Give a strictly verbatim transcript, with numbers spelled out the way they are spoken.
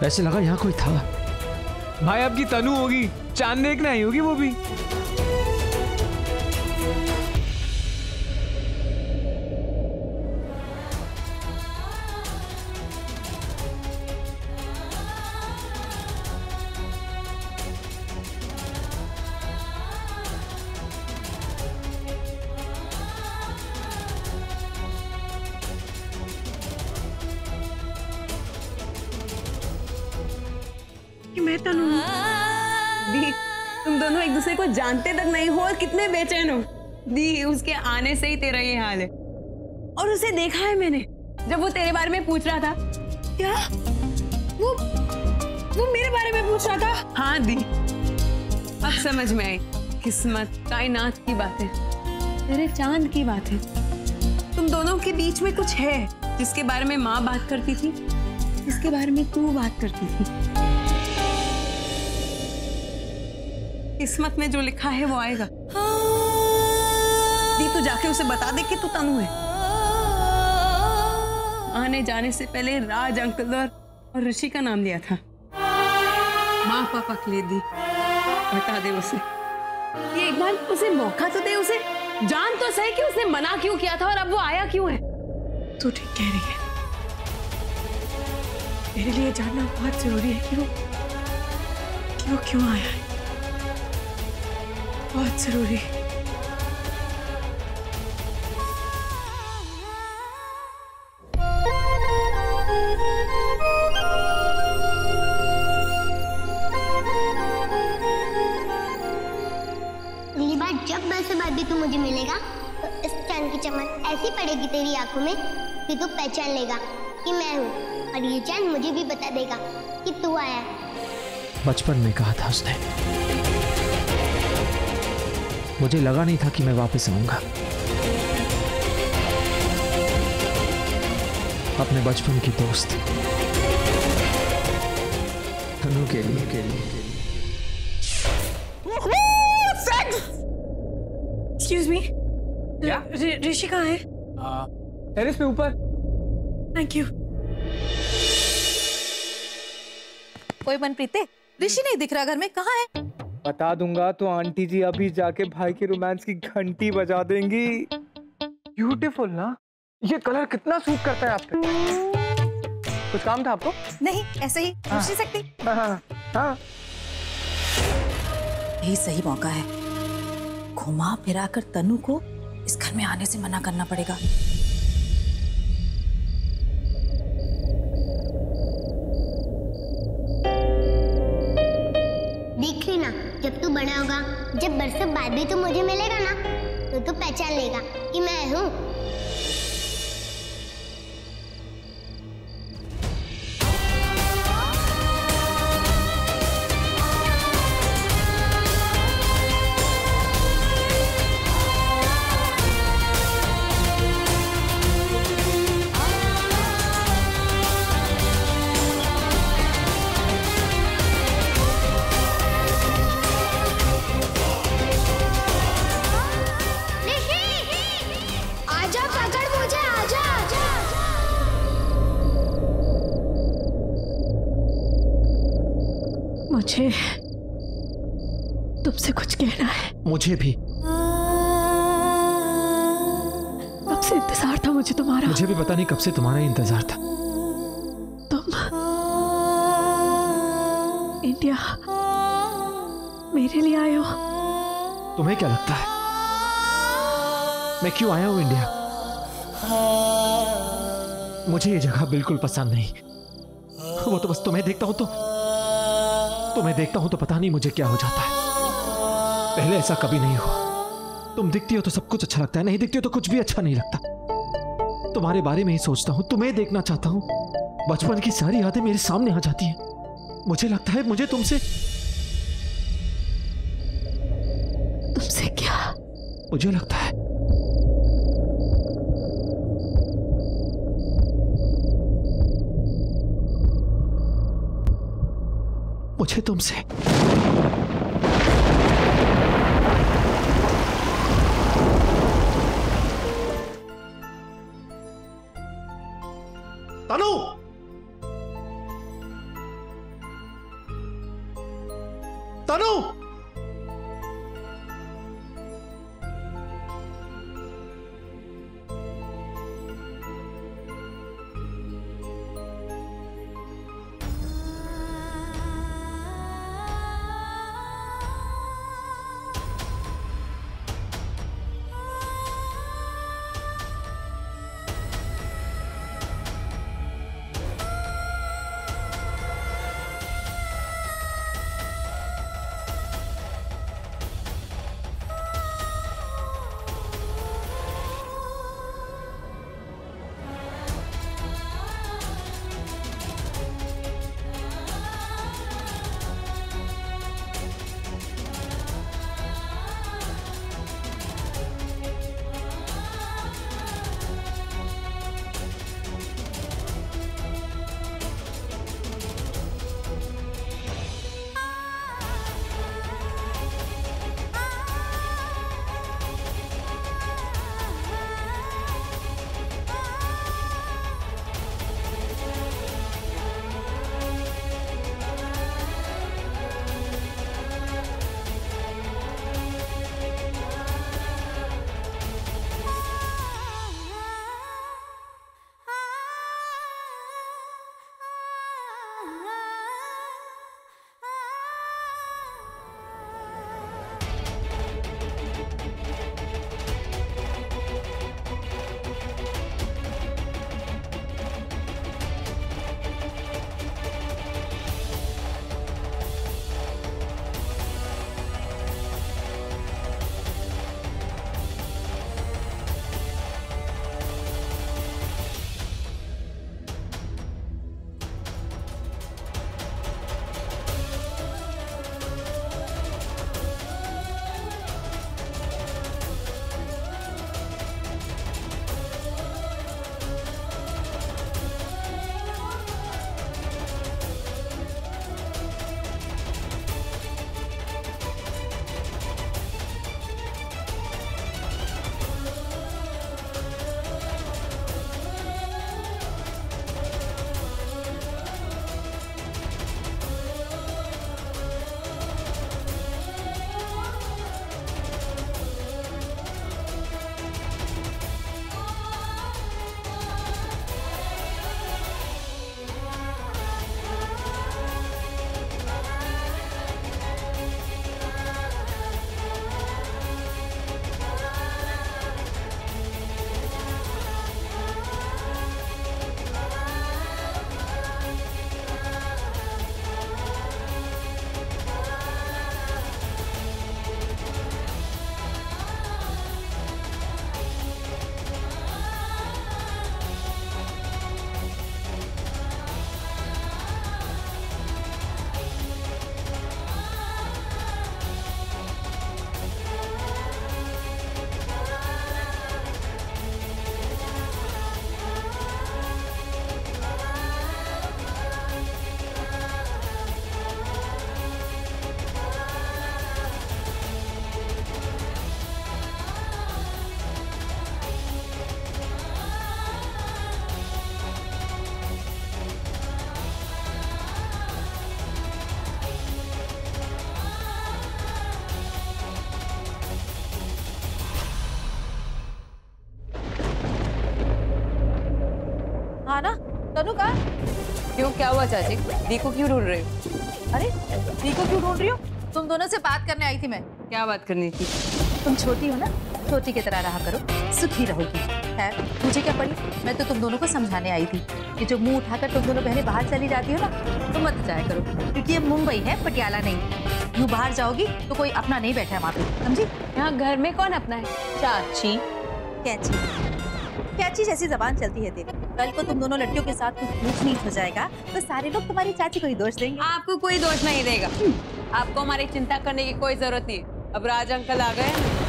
ऐसे लगा यहाँ कोई था। भाई आपकी तनु होगी, चांद देखने आई होगी वो भी। मैं तनु दी, तुम दोनों एक दूसरे को जानते तक नहीं हो और कितने बेचैन हो। दी, उसके आने से ही तेरा ये हाल है। और उसे देखा है मैंने जब वो तेरे बारे में पूछ रहा था। क्या वो वो मेरे बारे में पूछ रहा था? हाँ दी, अब समझ में आई। किस्मत, कायनात की बातें, तेरे चांद की बातें। तुम दोनों के बीच में कुछ है जिसके बारे में माँ बात करती थी, जिसके बारे में तू बात करती थी। किस्मत में जो लिखा है वो आएगा। दी, तू जाके उसे बता दे कि तू तनु है। आने जाने से पहले राज अंकल और ऋषि का नाम लिया था। माँ पापा के लिए दी, बता दे उसे। ये एक बार उसे मौका तो दे, उसे जान तो सही कि उसने मना क्यों किया था और अब वो आया क्यों है। तू ठीक कह रही है, मेरे लिए जानना बहुत जरूरी है कि वो कि वो क्यों आया है। बहुत जरूरी। अगली बार जब मैं से बात भी तू मुझे मिलेगा तो इस चांद की चमक ऐसी पड़ेगी तेरी आंखों में कि तू पहचान लेगा कि मैं हूँ, और ये चांद मुझे भी बता देगा कि तू आया है। बचपन में कहा था उसने, मुझे लगा नहीं था कि मैं वापस आऊंगा। अपने बचपन की दोस्त तनु के लिए के लिए एक्सक्यूज मी, क्या? ऋषि कहाँ है? टेरेस पे ऊपर। Thank you. कोई मनप्रीते, ऋषि नहीं दिख रहा घर में, कहाँ है? बता दूंगा तो आंटी जी अभी जाके भाई के रोमांस की घंटी बजा देंगी। ब्यूटीफुल ना, ये कलर कितना सूट करता है आप पे। कुछ काम था आपको? नहीं, ऐसे ही पूछ नहीं सकती। हाँ, हाँ। यही सही मौका है, घुमा फिरा कर तनु को इस घर में आने से मना करना पड़ेगा। देख लेना, जब तू बड़ा होगा, जब बरसों बाद भी तू मुझे मिलेगा ना, तो तू पहचान लेगा कि मैं हूँ। मुझे तुमसे कुछ कहना है। मुझे भी। कब से इंतजार था मुझे तुम्हारा। मुझे भी पता नहीं कब से तुम्हारा इंतजार था। तुम इंडिया मेरे लिए आए हो। तुम्हें क्या लगता है मैं क्यों आया हूं इंडिया? मुझे ये जगह बिल्कुल पसंद नहीं। वो तो बस तुम्हें देखता हूं तो तुम्हें देखता हूं तो पता नहीं मुझे क्या हो जाता है। पहले ऐसा कभी नहीं हुआ। तुम दिखती हो तो सब कुछ अच्छा लगता है, नहीं दिखती हो तो कुछ भी अच्छा नहीं लगता। तुम्हारे बारे में ही सोचता हूं, तुम्हें देखना चाहता हूं। बचपन की सारी यादें मेरे सामने आ जाती हैं। मुझे लगता है मुझे तुमसे तुमसे क्या? मुझे लगता है मुझे तुमसे तनु, तनु! हाँ ना, तनु कहाँ? क्यों, क्या हुआ चाची? दी को क्यों ढूंढ रहे हो? अरे दी को क्यों ढूंढ रही हो? तुम दोनों से बात करने आई थी मैं। क्या बात करनी थी? तुम छोटी हो ना, छोटी की तरह रहा करो, सुखी रहोगी। है मुझे क्या पड़ी, मैं तो तुम दोनों को समझाने आई थी कि जो मुंह उठाकर तुम दोनों बहनें बाहर चली जाती हो ना, तो मत जाया करो, क्योंकि ये मुंबई है, पटियाला नहीं। यूँ बाहर जाओगी तो कोई अपना नहीं बैठा है वहाँ पे, समझी? यहाँ घर में कौन अपना है? चाची। कैची कैची जैसी जबान चलती है तेरी। कल को तुम दोनों लड़कियों के साथ कुछ ऊंच नीच हो जाएगा तो सारे लोग तुम्हारी चाची को ही दोष देंगे। आपको कोई दोष नहीं देगा। आपको हमारी चिंता करने की कोई जरूरत नहीं है। अब राज अंकल आ गए,